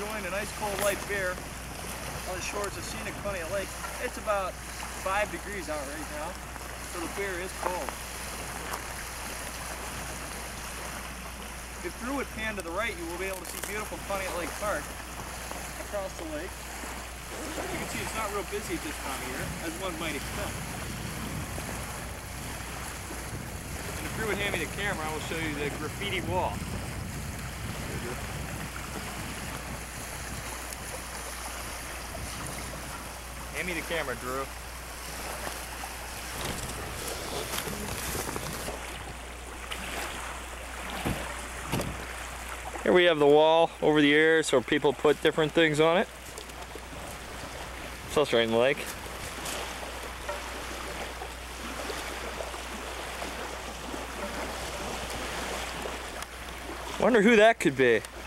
enjoying a nice cold light beer on the shores of scenic Pontiac Lake. It's about 5 degrees out right now, so the beer is cold. If through would pan to the right, you will be able to see beautiful Pontiac Lake Park across the lake. You can see it's not real busy at this time of year, as one might expect. And if Drew would hand me the camera, I will show you the graffiti wall. Hand me the camera, Drew. Here we have the wall over the years, so people put different things on it. It's also right in the lake. Wonder who that could be.